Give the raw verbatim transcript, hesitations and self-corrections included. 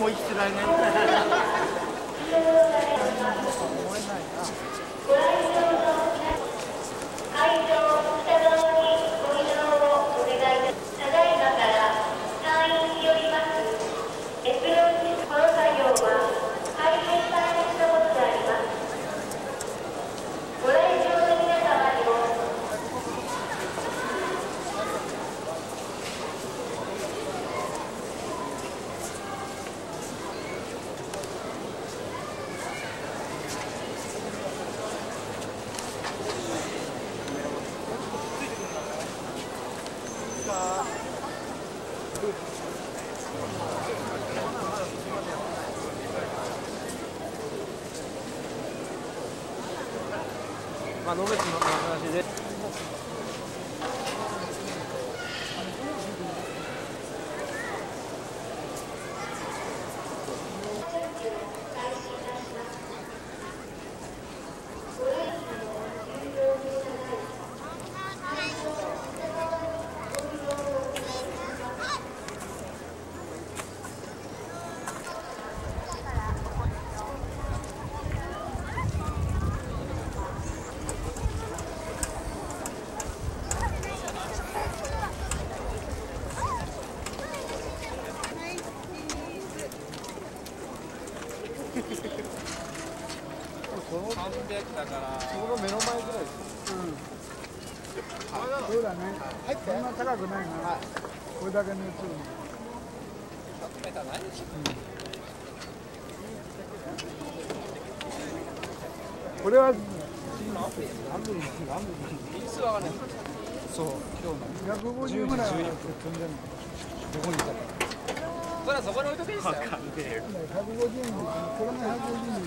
も生きてられない。 まあ、野口の話で。 さんびゃくだから。 ちょうど目の前ぐらいです。うん。そうだね。入って。そんな高くないな。はい。これだけのやつ。ひゃくメーターないでしょ。これは。何分何分。因数はわかんない。そう。今日の。ひゃくごじゅうぐらいは飛んでるの。どこにいたか。それはそこに置いとけんすよ。わかんねえよ。ひゃくごじゅうえんです。これがひゃくごじゅうえん。